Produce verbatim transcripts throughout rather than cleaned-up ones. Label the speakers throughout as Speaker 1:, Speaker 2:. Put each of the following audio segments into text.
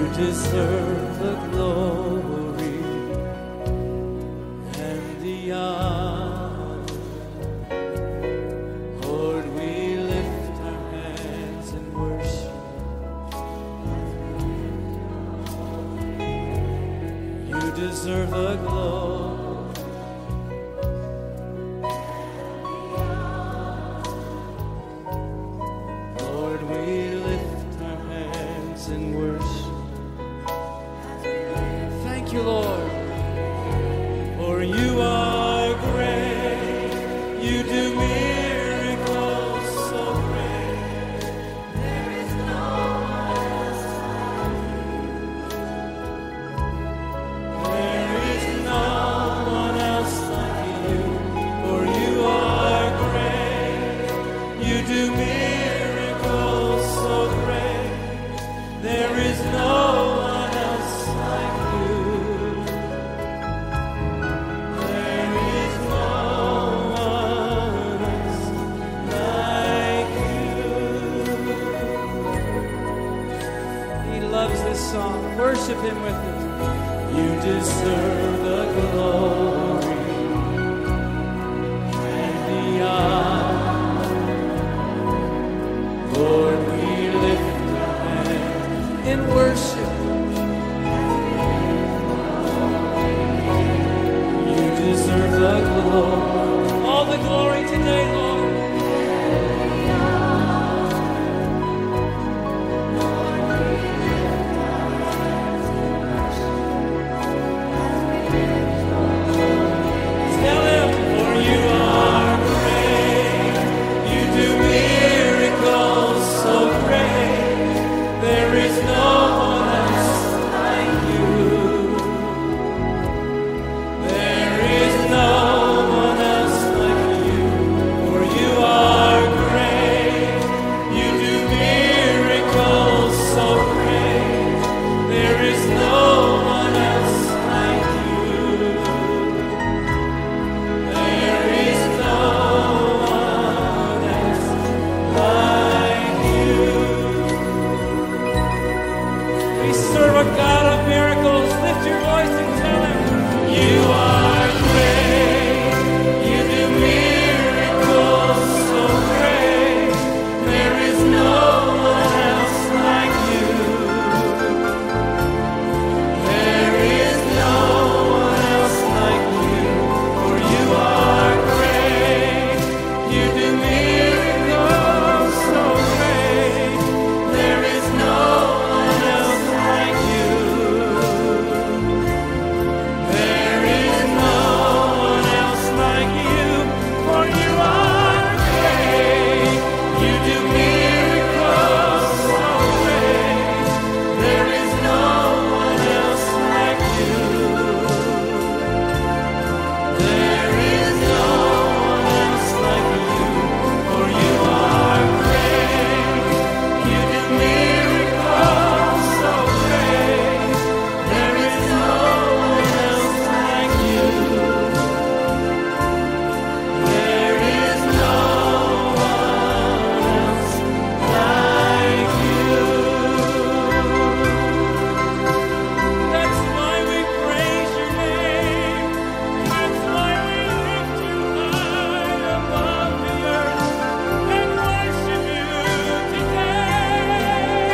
Speaker 1: deserve the glory and the honor. Lord, we lift our hands in worship. You deserve the glory. Lord, we lift our hands in worship. Thank you, Lord, for you are great. You do miracles so great. There is no one else like you. There is no one else like you, for you are great. You do miracles so great. There is no one else like you. There is no one else like you. He loves this song. Worship him with it. You deserve the glory and the honor. Lord, we lift our hands in worship. You deserve the glory, all the glory today, Lord. Tell him, for you are great. You do miracles so great. There is no one else like you. There is no one else like you, for you are great. You do miracles so great. There is no one else like you. There is no one else like you. We serve a God of miracles. Lift your voice and tell him, you are great. You do miracles so great. There is no one else like you. There is no one else like you, for you are great. You do miracles so great. There is no one else like you. There is no one else like you, for you are great. You do miracles so great. There is no one else like you. There is no one else like you, for you are great. You do miracles so great. There is no one else like you. There is no one else like you. That's why we praise your name. That's why we lift you high above the earth and worship you today.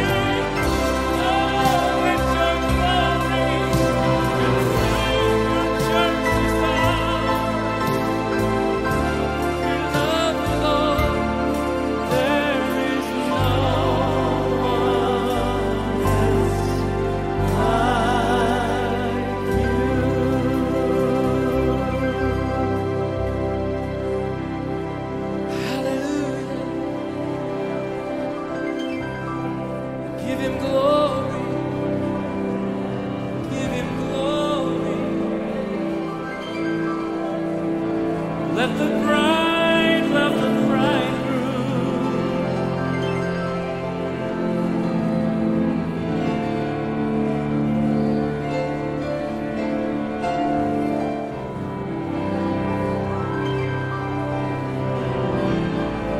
Speaker 1: Oh, let your glory consume your church's house. We love you, Lord. There is no one else like you. Hallelujah. Give him glory. Give him glory. Let the bride love the bridegroom.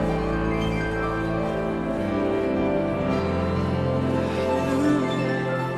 Speaker 1: Hallelujah.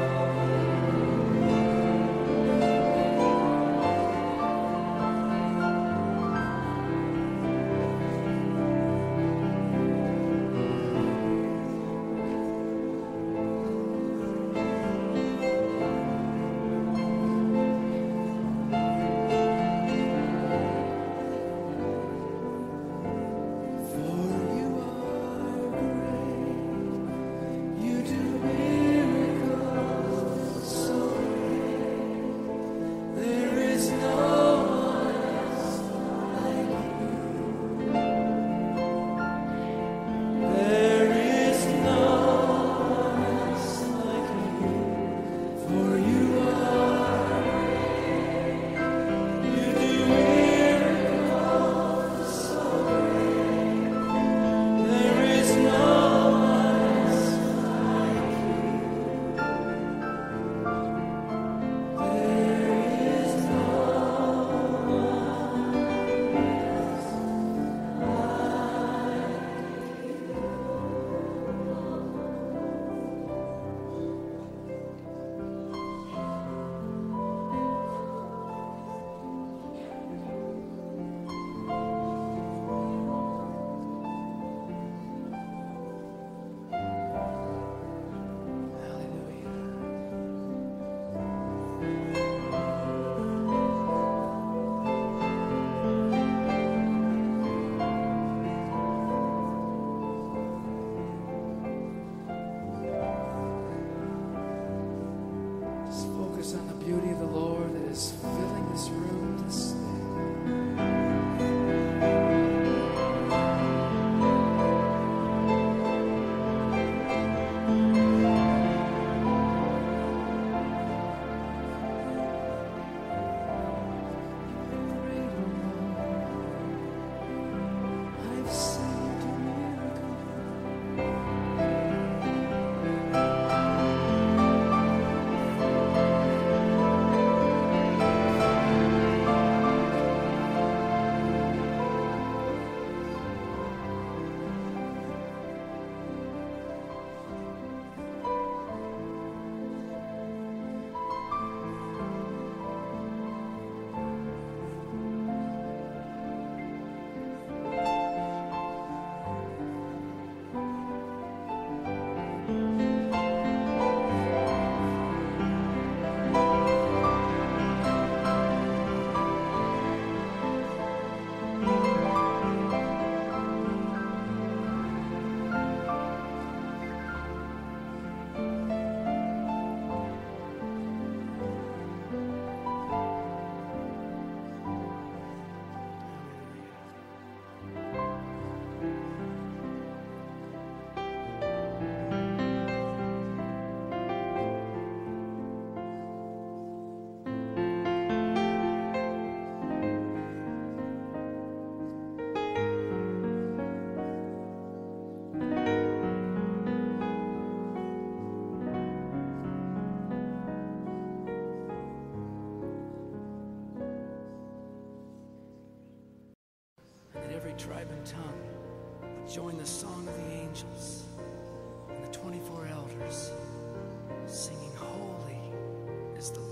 Speaker 2: tribe, and tongue would join the song of the angels and the twenty-four elders, singing, "Holy is the Lord."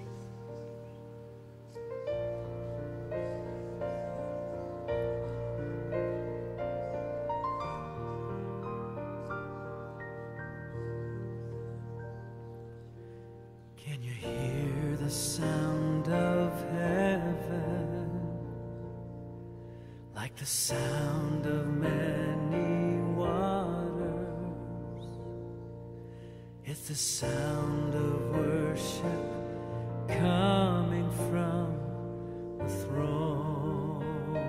Speaker 2: Can you hear the sound of heaven, like the sound of many waters? It's the sound of worship coming from the throne.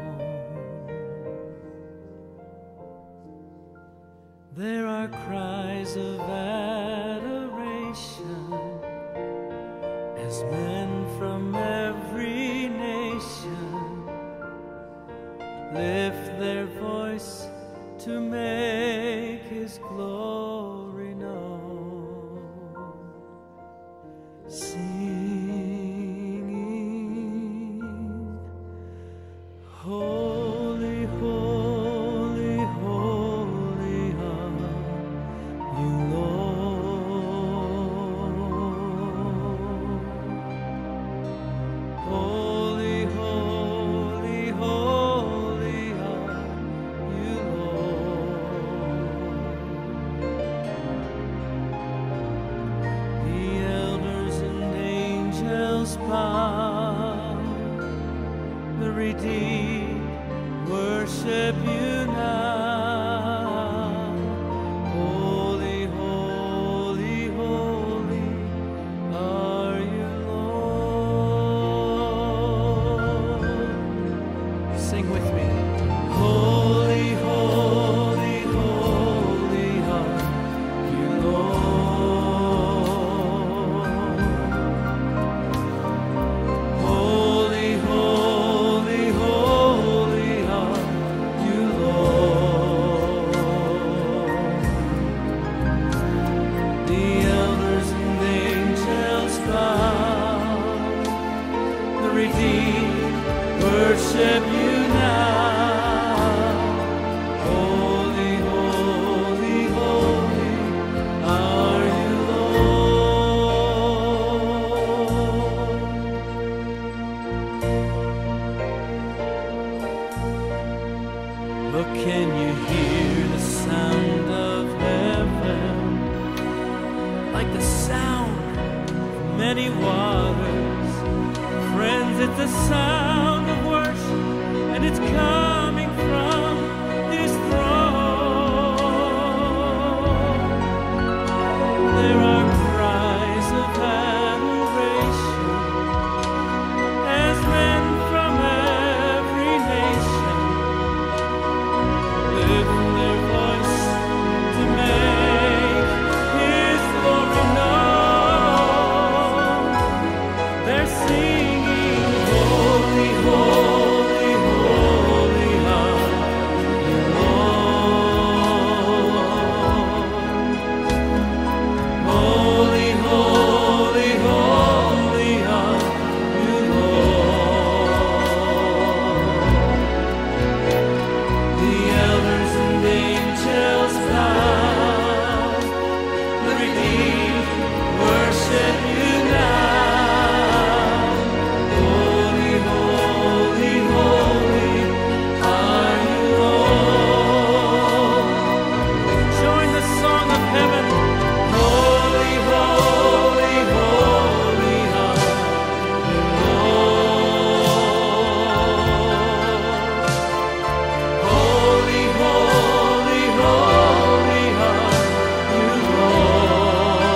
Speaker 2: There are cries of adoration as men from every nation lift their voice to make His glory known, singing, "Holy, holy, holy are you, Lord. Holy, holy, holy are you, Lord." The elders and angels bow, the redeemed worship you now. Holy, holy, holy are you, Lord. Sing with me. Holy, holy, holy are you, Lord. Holy, holy, holy are you, Lord. The elders and angels bow, the redeemed worship you now. Holy, holy, holy are you, Lord. Look, can you hear the sound of heaven, like the sound of many waters? Friends, it's the sound of worship, and it's coming from His throne. There are cries of adoration as men from every nation lift their voice to make His glory known. They're singing, "Holy, holy, holy are you, Lord. Holy, holy, holy are you, Lord." The elders and angels bow, the redeemed worship you now. Holy, holy, holy are you, Lord. Join the song of heaven. Holy, holy, holy are you, Lord. Holy, holy, holy are you, Lord.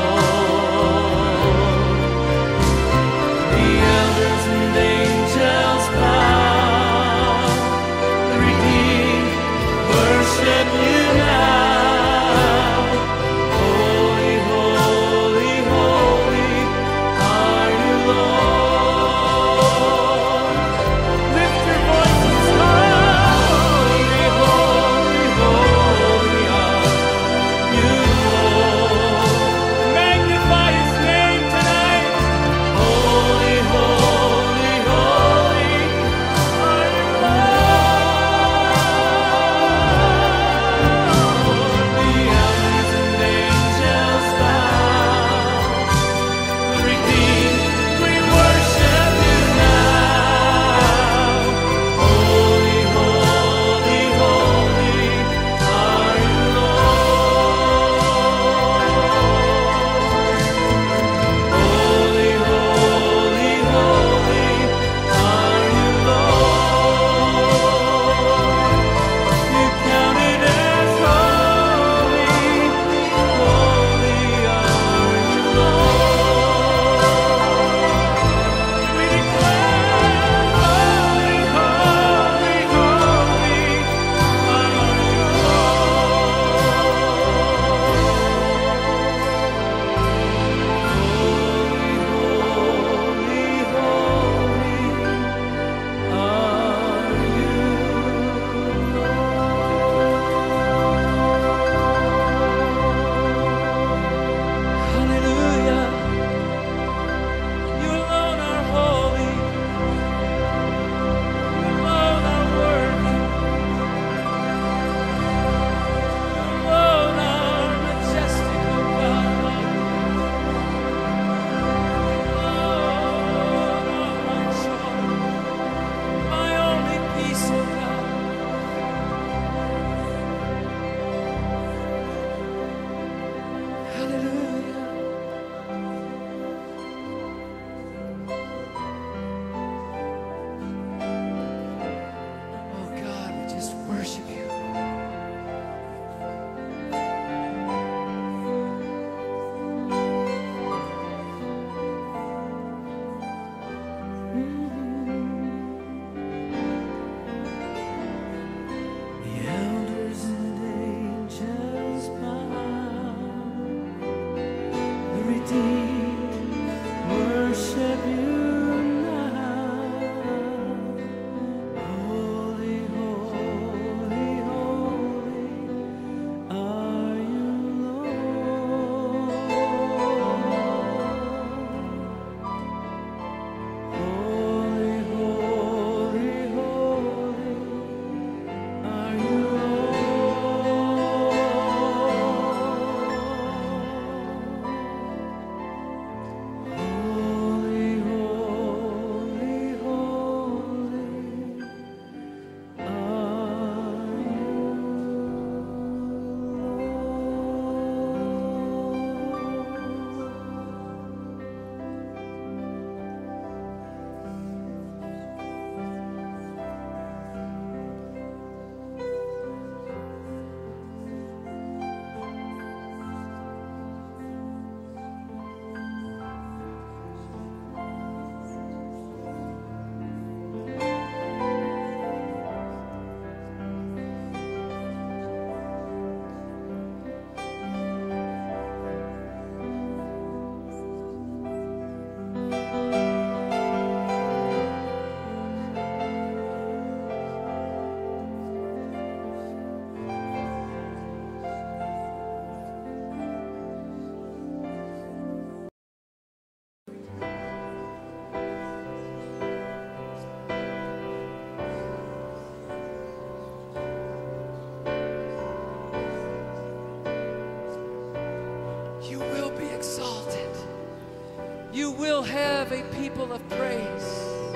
Speaker 3: you will have a people of praise.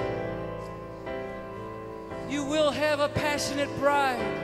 Speaker 3: You will have a passionate bride.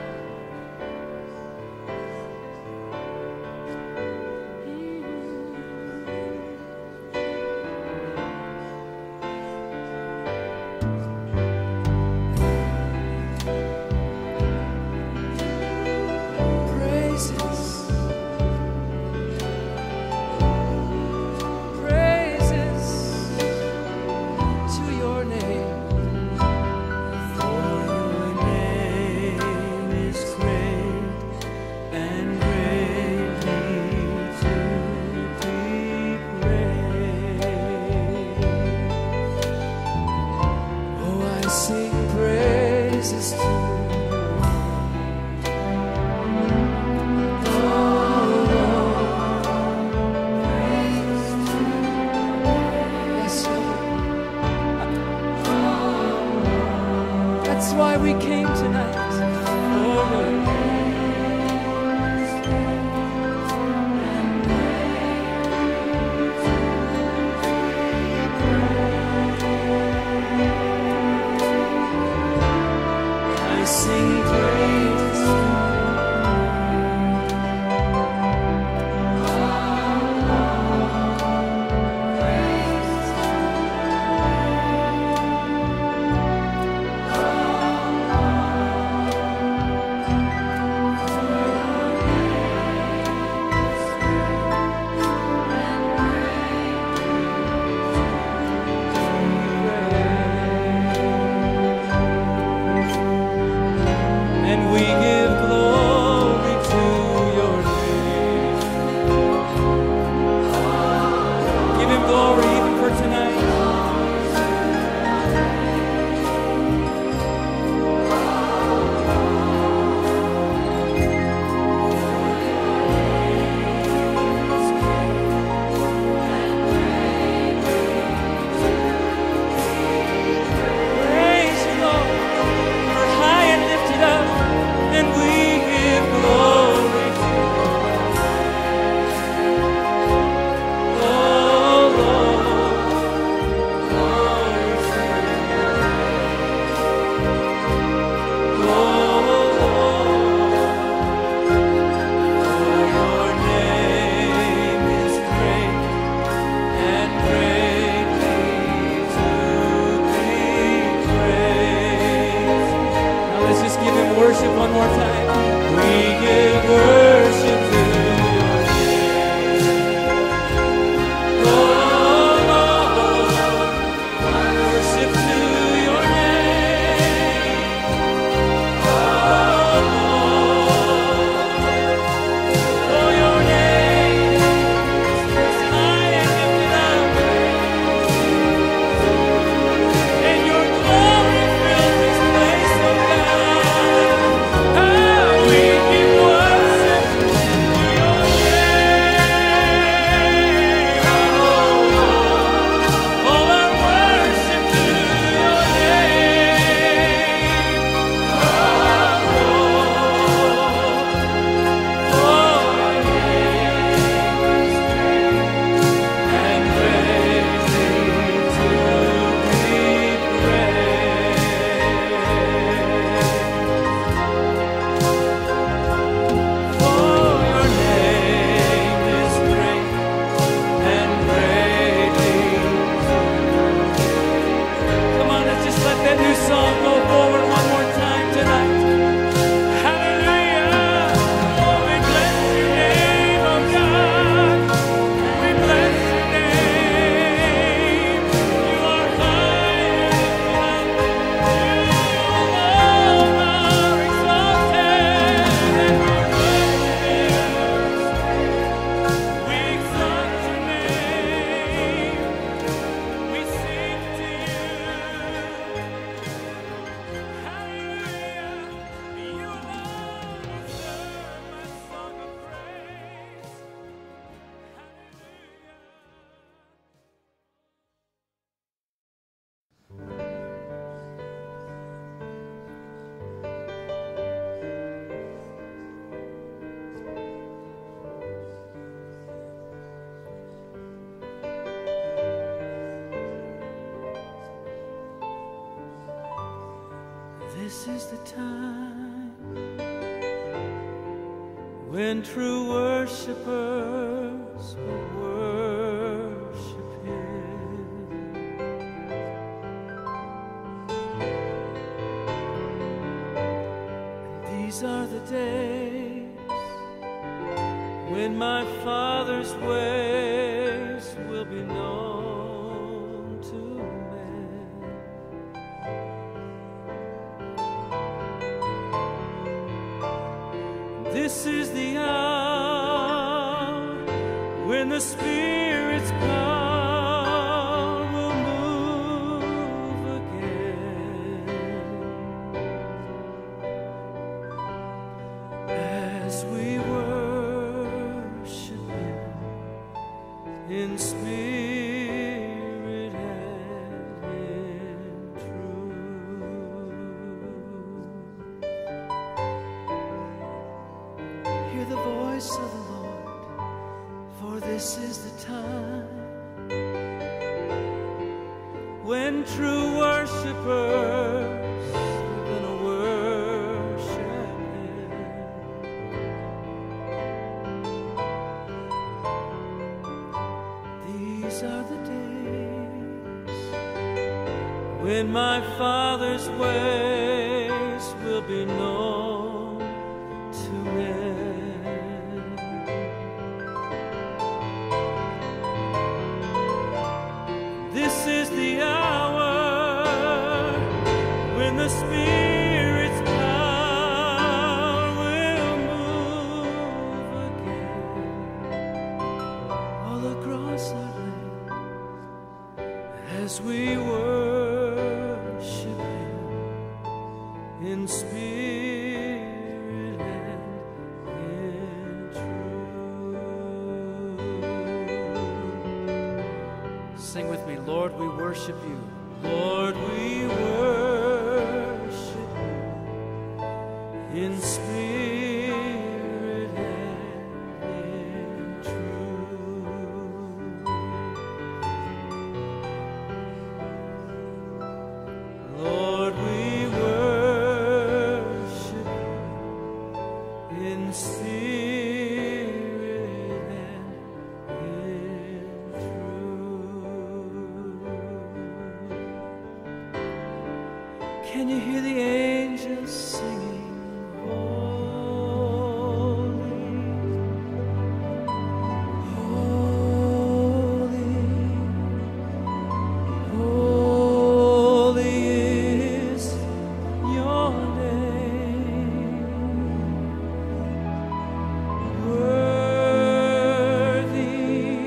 Speaker 3: That's why we came tonight. Oh, I sing praise. And we give glory to your name. Give him glory even for tonight. Praise you, Lord. We're high and lifted up. And we give glory to you. Oh Lord.
Speaker 2: This is the time when true worshipers will worship Him. And these are the days when my Father's ways will be known to men. This is the hour when the Spirit's power will move again, as we worship Him in spirit and in truth. Hear the voice of the Lord, for this is the time when true worshipers are gonna worship Him. These are the days when my Father's ways will be known to men. This is the hour when the Spirit's power will move again all across our land, as we worship Him in spirit and in truth. Sing with me, Lord, we worship You. Lord, we worship You in spirit and in truth. Lord, we worship You in spirit and in truth. Can you hear the angels singing? Holy, holy, holy is Your name. Worthy,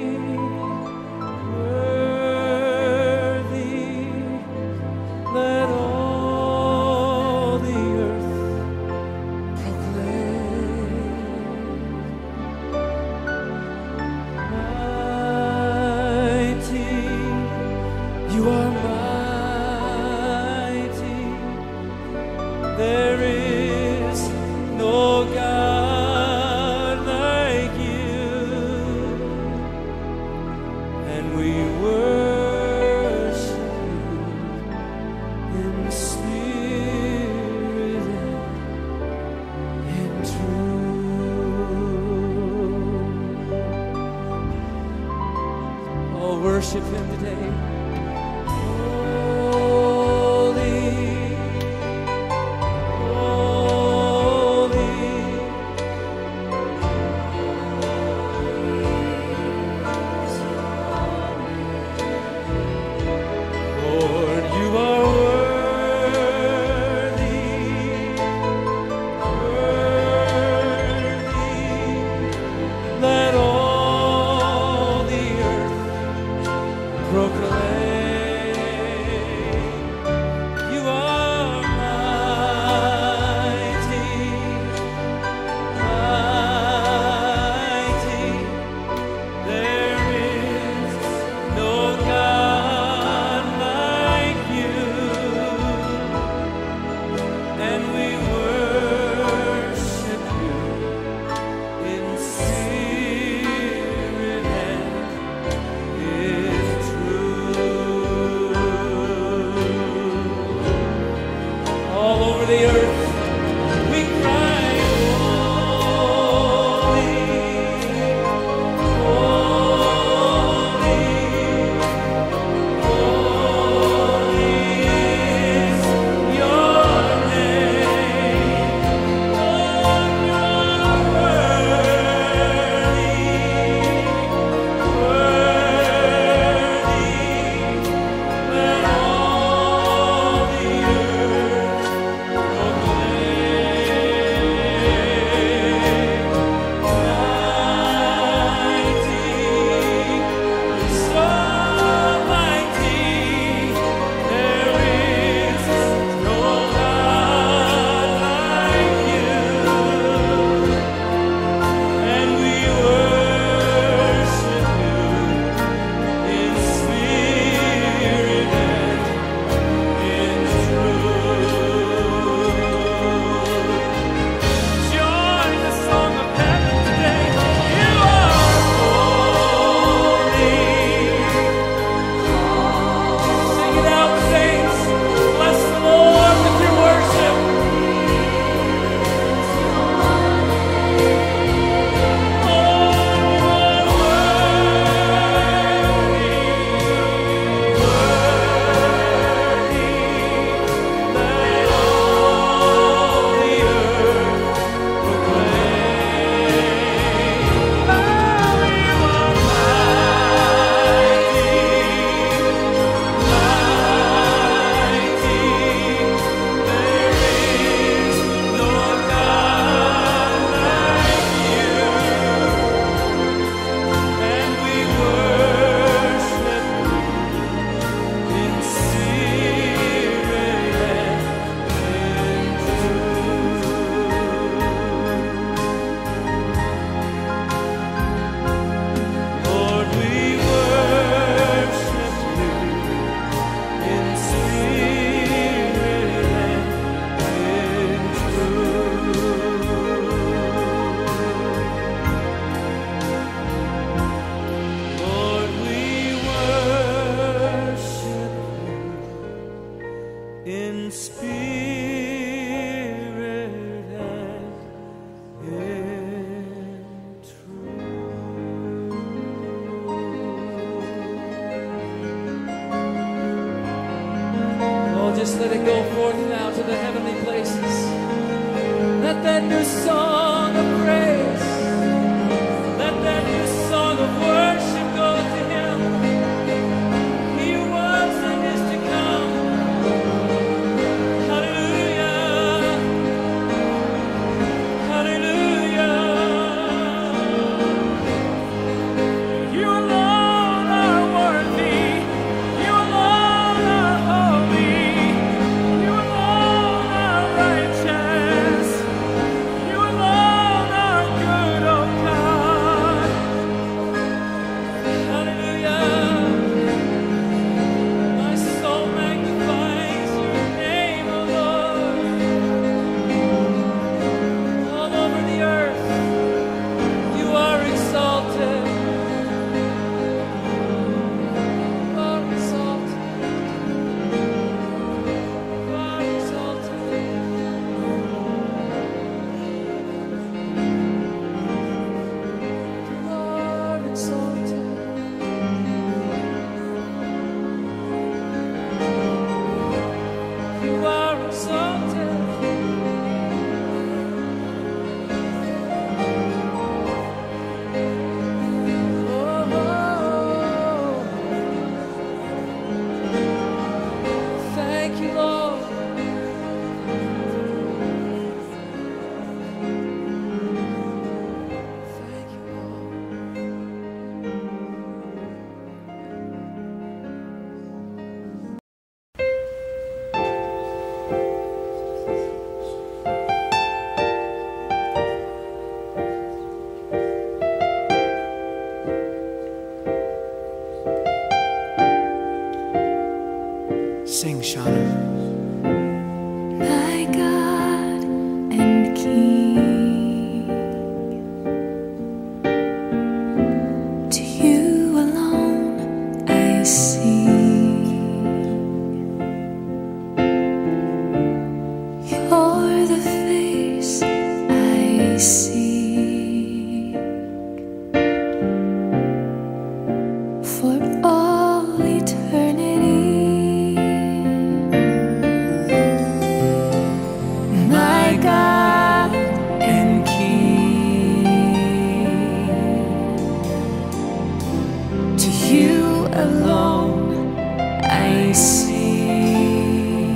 Speaker 2: worthy, let all the earth proclaim. Mighty, You are mighty. There is no God like You, and we worship You in spirit and in truth. Oh, worship Him today. Holy, holy, Lord, You are worthy, worthy. Let all the earth proclaim.
Speaker 3: just let it go forth now to the heavenly places. Let that new song of praise, let that new song of worship go to Him. He who was and is to come. Hallelujah. Hallelujah. You alone are worthy. You alone are holy. You alone are righteous. You alone are good, oh God. Hallelujah. My soul magnifies your name, oh Lord. All over the earth, you are exalted. You are exalted. You are exalted. You are exalted. You are exalted. Oh, thank you, Lord. Thank you, Lord.
Speaker 4: Sing, Shauna.
Speaker 5: My God and King, to you alone I sing. You're the face I see for all eternity. My God and King, to you alone I sing.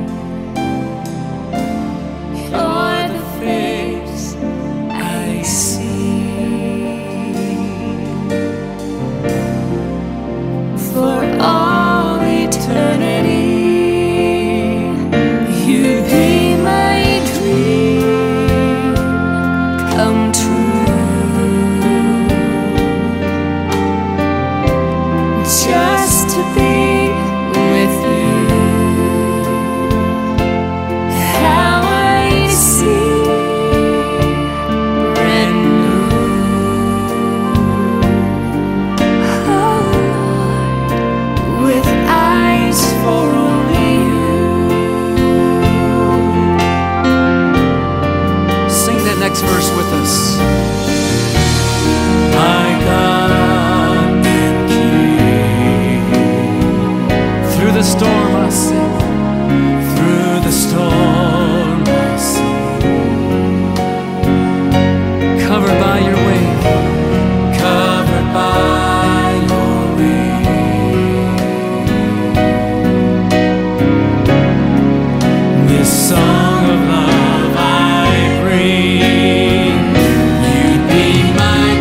Speaker 5: You're the face I see for all eternity. You be my dream come true, just to be with you. How I see brand new. Oh Lord, with eyes for only you.
Speaker 4: Sing that next verse with us.
Speaker 2: My God and King, through the storm I sing, through the storm I sing, covered by your wing, covered by your wing. This song of love I bring, you'd be my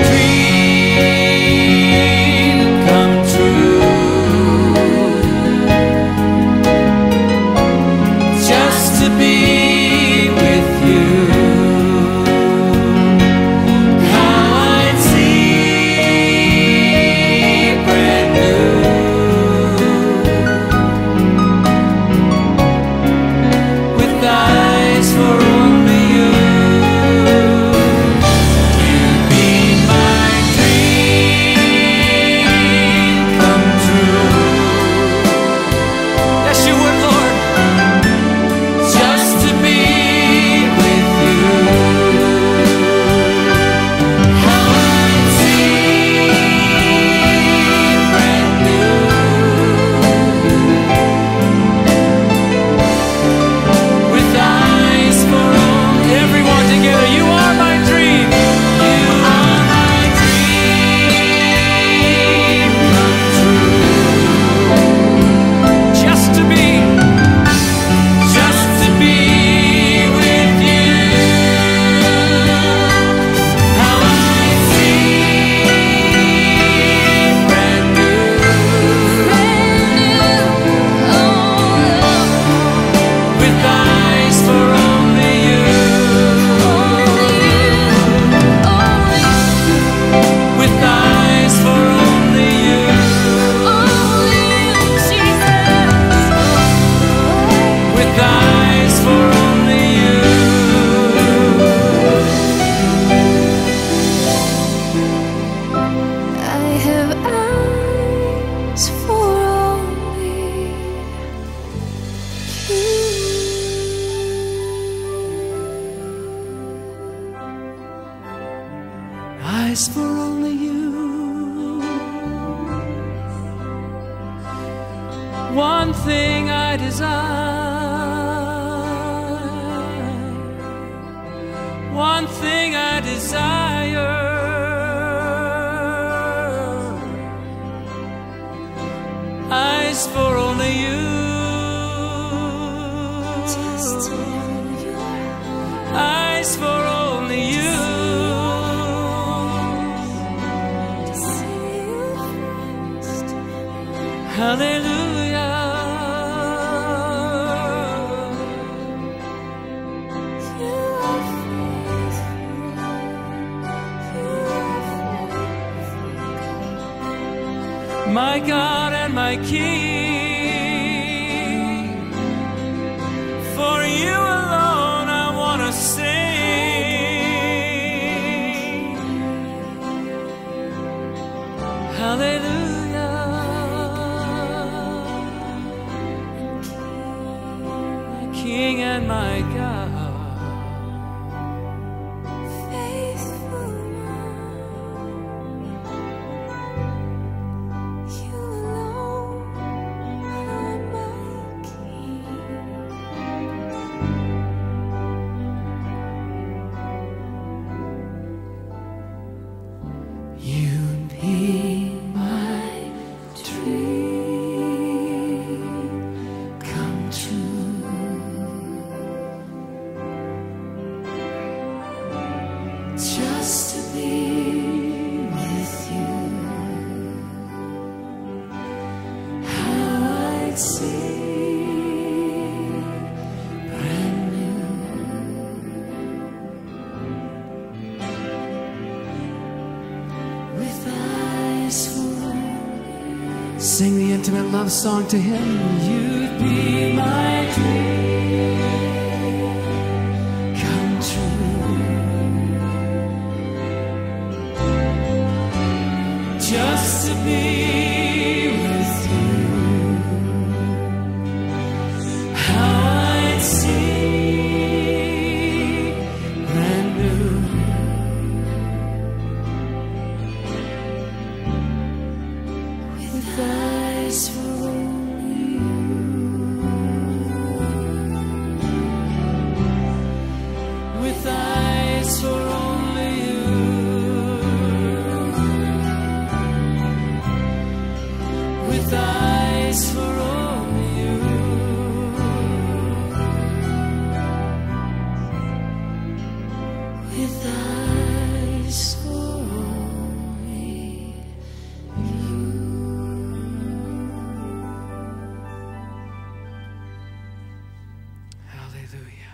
Speaker 2: dream come true,
Speaker 3: eyes for only you. One thing I desire, one thing I desire, eyes for only you. Eyes for only you. Hallelujah. My God and my King, for you alone I want to sing. Hallelujah. My King and my God. Sing the intimate love song to him. You'd be my dream come true, just to be with you. How I'd see brand new. Eyes for only you. With eyes for only you. With eyes for only you. With eyes for only you. Hallelujah.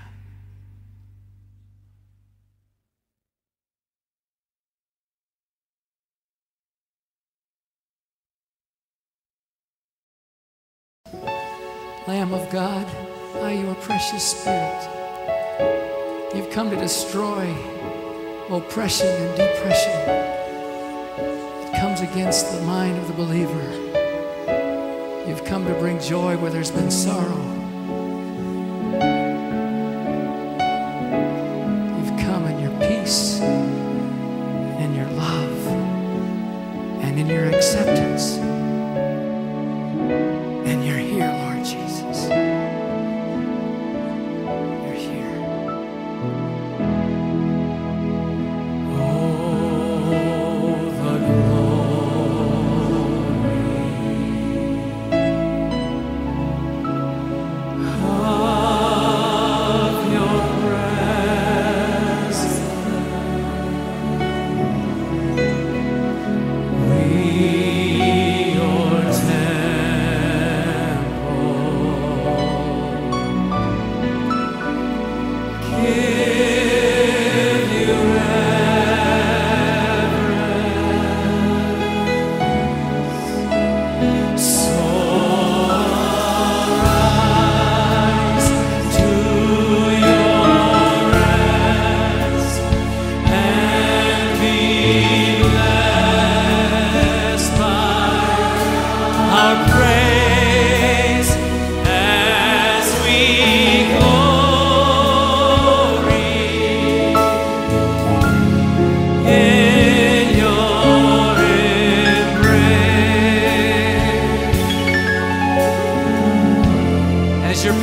Speaker 3: Lamb of God, by your precious Spirit, you've come to destroy oppression and depression. It comes against the mind of the believer. You've come to bring joy where there's been sorrow. You've come in your peace, in your love, and in your acceptance. And you're here, Lord Jesus. You're here. Oh, the glory.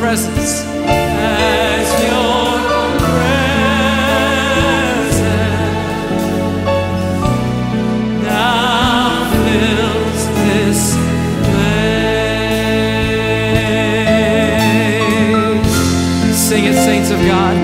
Speaker 3: presence.
Speaker 2: as your presence now fills this place.
Speaker 3: Sing it, saints of God.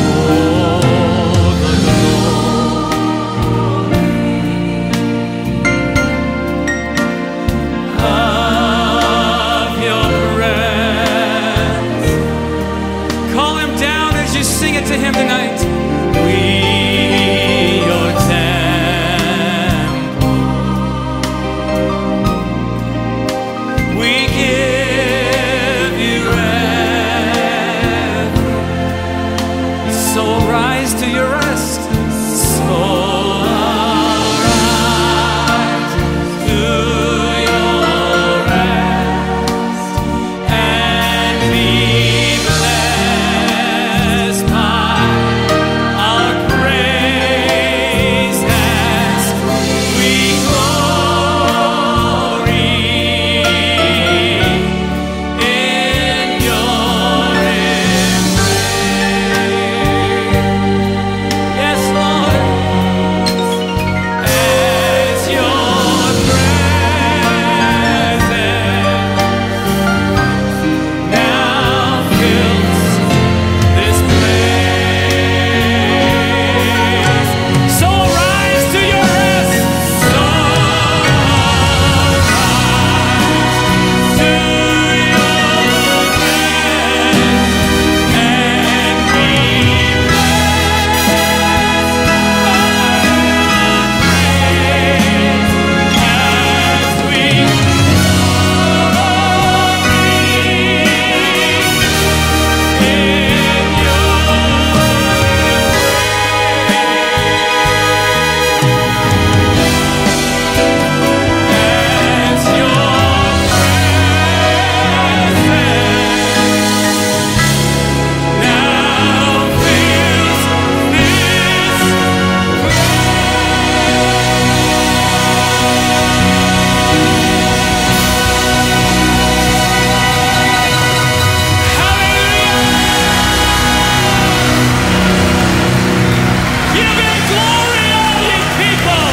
Speaker 2: Of your presence.
Speaker 3: Call him down as you sing it to him tonight.
Speaker 2: We, your temple, we give you reverence.
Speaker 3: So rise to your rest.
Speaker 2: So arise to your rest and be blessed by our praise as we glory in your embrace. Yes, Lord, as your presence now fills this place. So rise to your rest. So rise to your rest and be Give him glory, all ye people.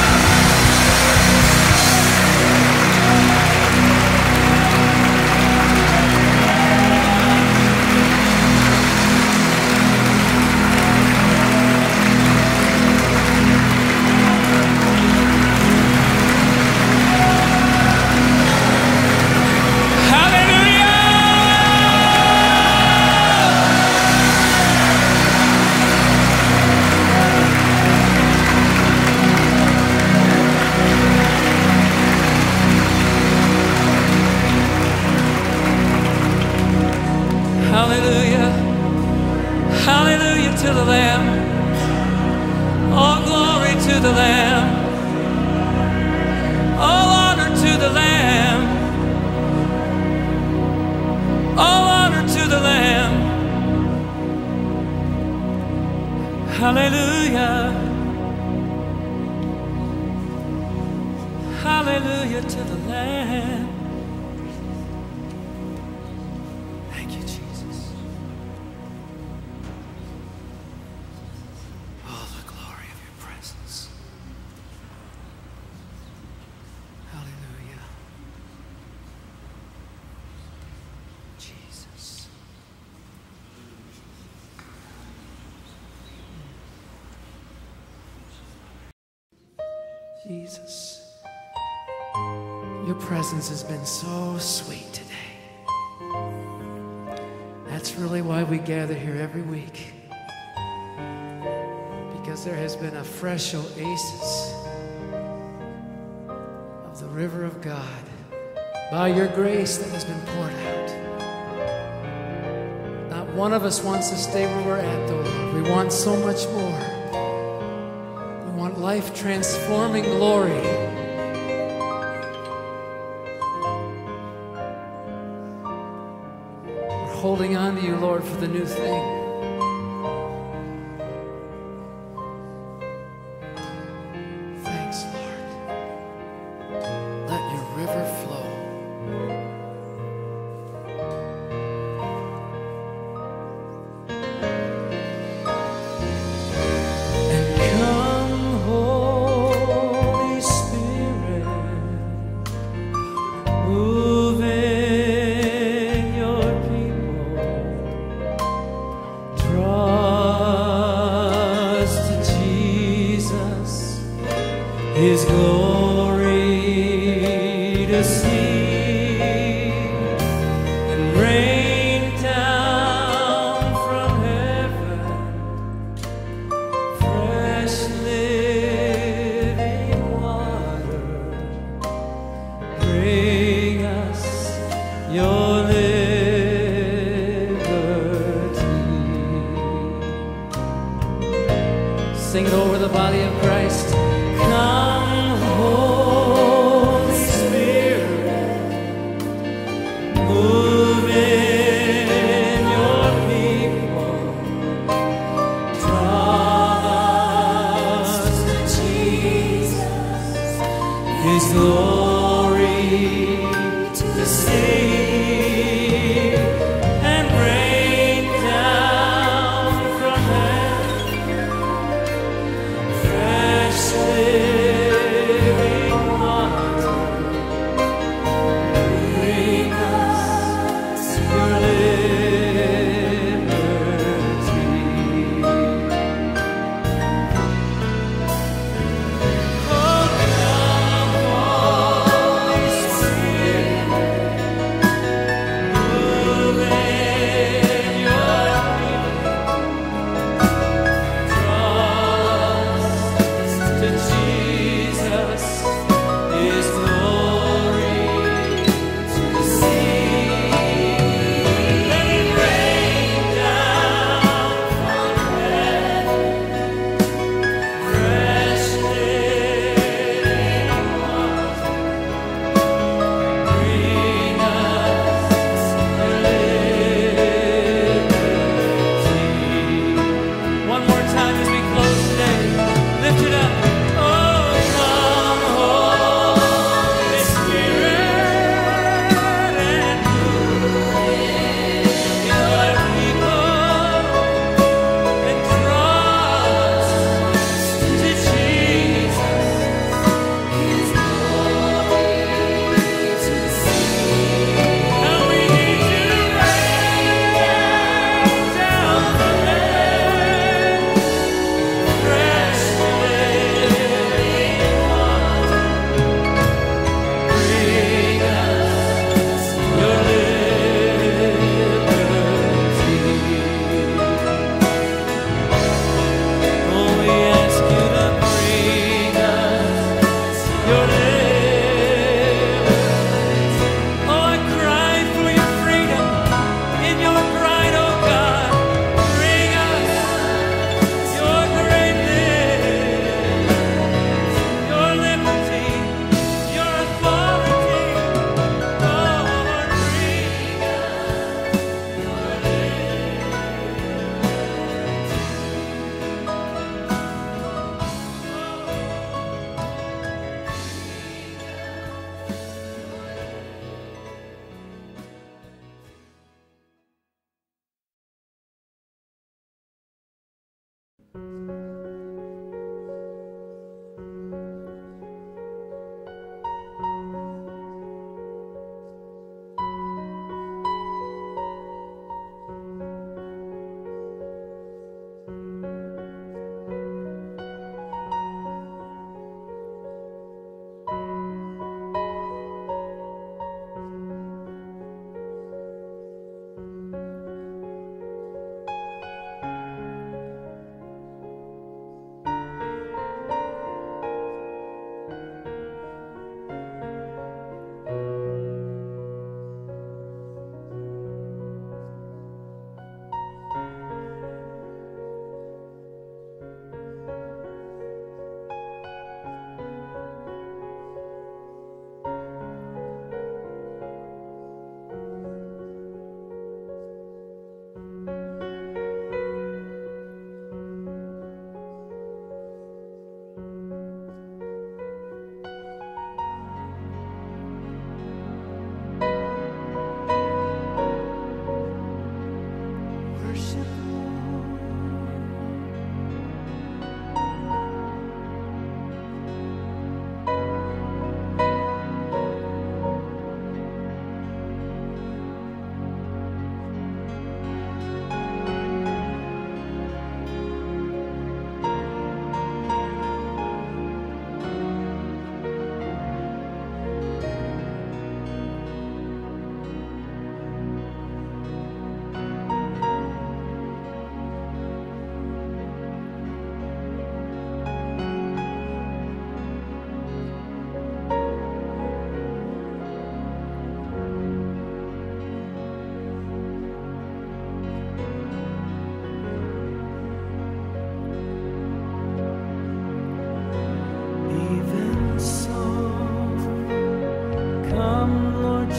Speaker 3: Hallelujah. Hallelujah to the Lamb. All glory to the Lamb. All honor to the Lamb. All honor to the Lamb. Hallelujah. Hallelujah to the Lamb. Thank you, Jesus. Oh, the glory of your presence. Hallelujah. Jesus. Jesus. Your presence has been so sweet today. That's really why we gather here every week. Because there has been a fresh oasis of the river of God by your grace that has been poured out. Not one of us wants to stay where we're at, though, Lord. We want so much more. We want life transforming glory. Holding on to you, Lord, for the new thing. Thanks, Lord. Let your river flow.
Speaker 2: the sea and rain down from heaven fresh living water. Bring us your liberty.
Speaker 3: Sing it over the body of Christ.
Speaker 2: Come, Holy Spirit,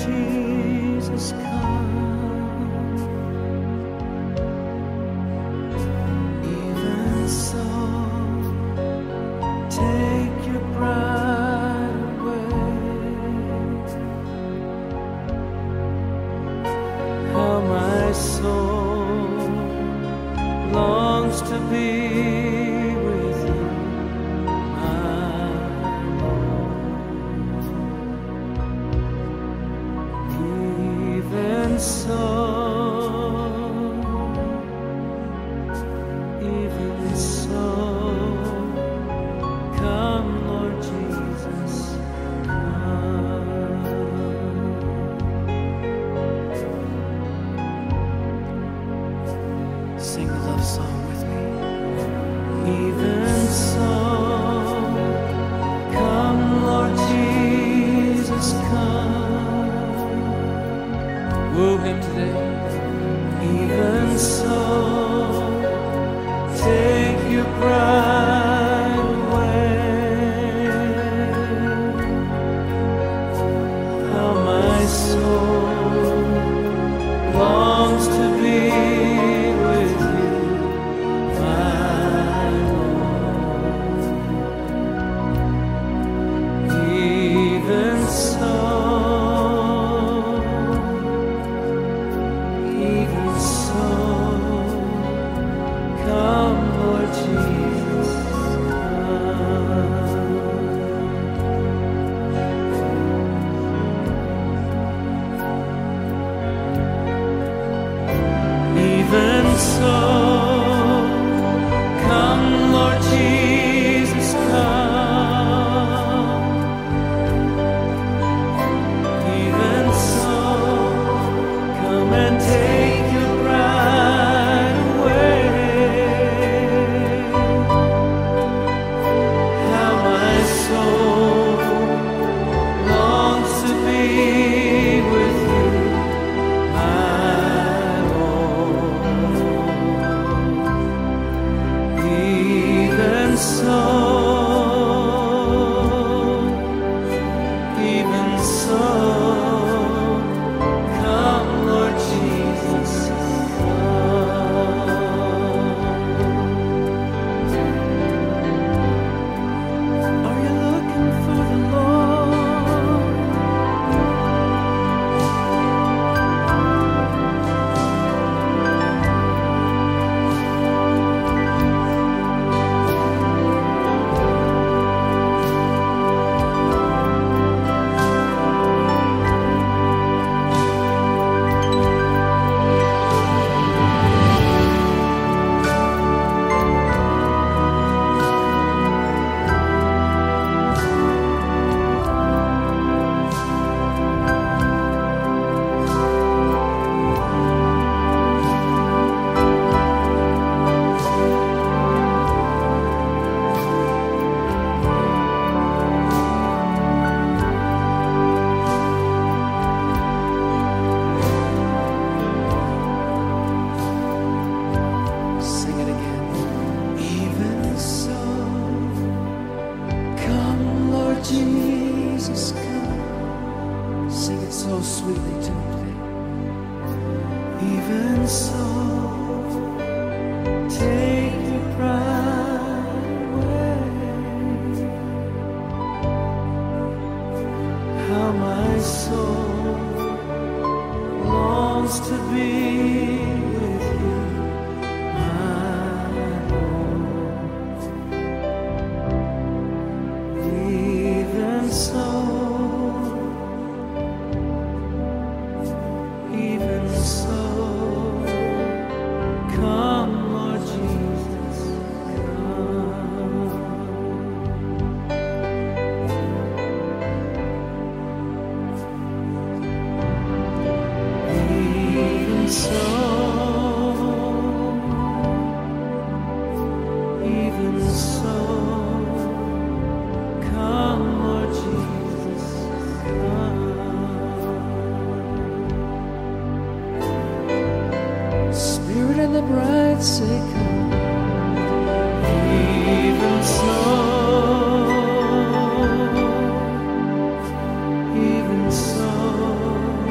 Speaker 2: Jesus, come. Even so, take your bride away. How my soul longs to be with you, my Lord. Even so, even so, come, Lord Jesus, come.
Speaker 4: Sing the love song with me.
Speaker 2: Even so, come, Lord Jesus, come.
Speaker 3: Woo him today.
Speaker 2: Even so, take your bride away. How my soul longs to be with you, my Lord. Even so, even so, come, Lord Jesus, come. Even so, come, Lord Jesus, come. Even so, come and take your bride away. How my soul longs to be with you, my Lord. Even so, even so, come, Lord Jesus, come. Are you looking for the Lord?
Speaker 4: Sing it again.
Speaker 2: Even so, come, Lord Jesus, come.
Speaker 4: Sing it so sweetly to him today.
Speaker 2: Even so, take your pride away. How my soul longs to be with you, my Lord. Even so, even so, come, Lord Jesus, come. Even so, even so, come, Lord Jesus, come. Spirit and the bride say, come. Even so, even so,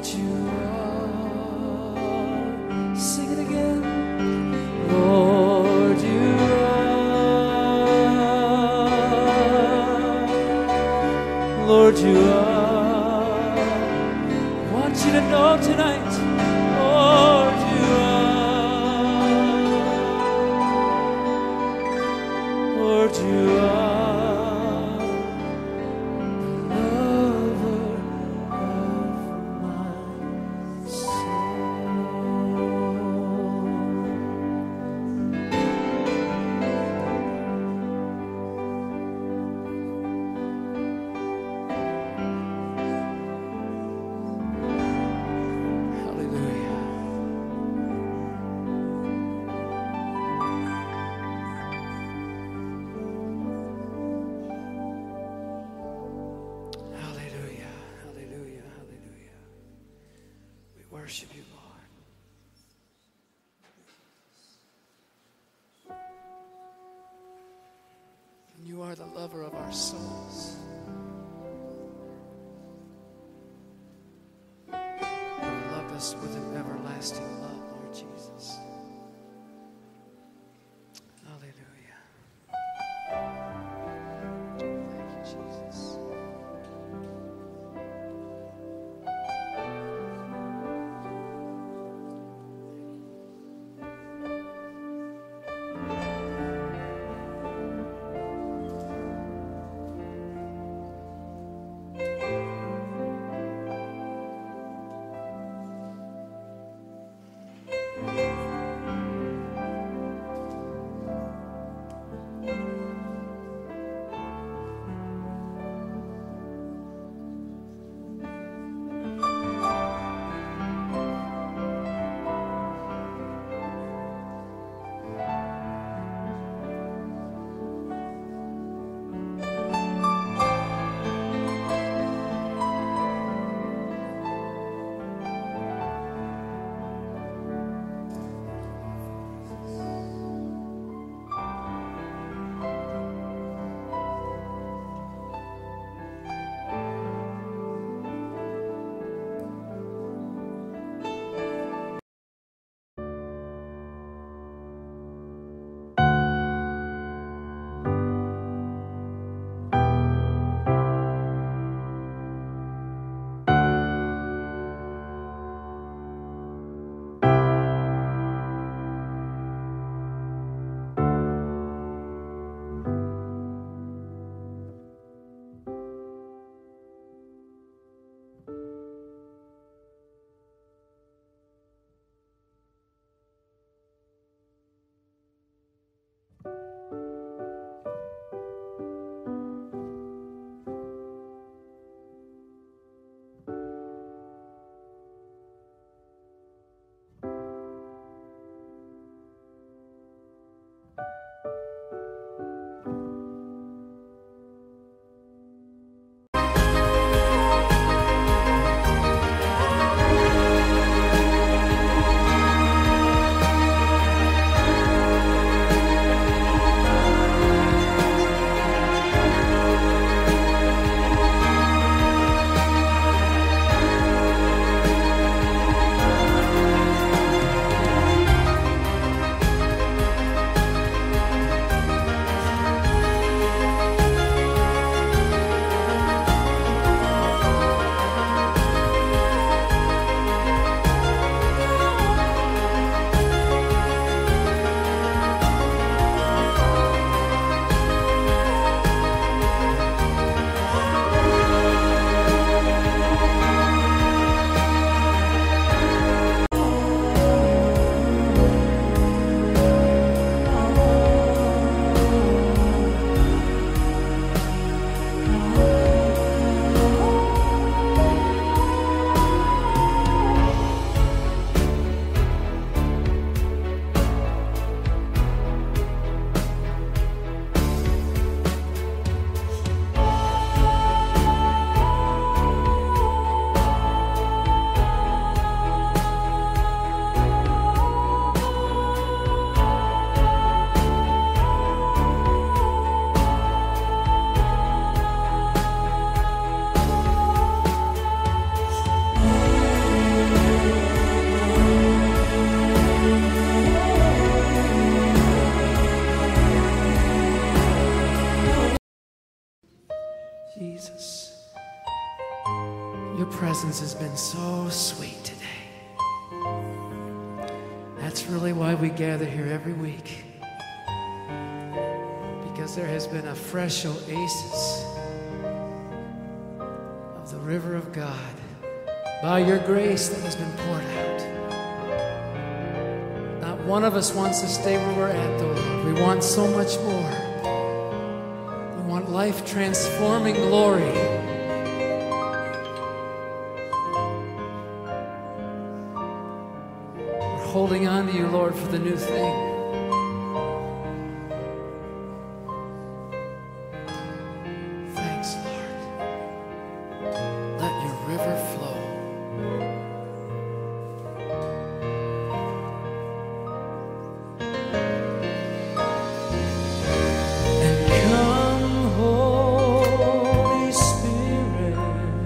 Speaker 3: you are. Sing it again. Lord, you are. Lord, you are. I want you to know tonight, Lord, you are. Lord, you are. Worship you, Lord. And you are the lover of our souls. You loved us with an everlasting love, Lord Jesus. Hallelujah. Thank you, Jesus. That's really why we gather here every week. Because there has been a fresh oasis of the river of God by your grace that has been poured out. Not one of us wants to stay where we're at, though, Lord. We want so much more. We want life transforming glory. Holding on to you, Lord, for the new thing. Thanks, Lord. Let your river flow.
Speaker 2: And come, Holy Spirit,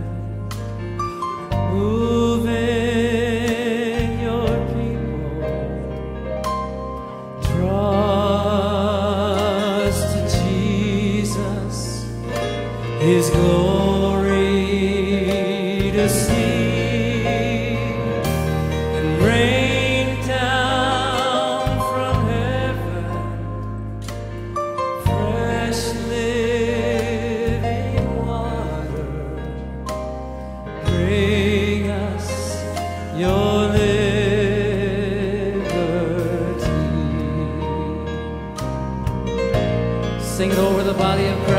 Speaker 2: move in your trust to Jesus, His glory to see, and rain down from heaven fresh living water. Bring us your liberty.
Speaker 3: Sing it over the body of Christ.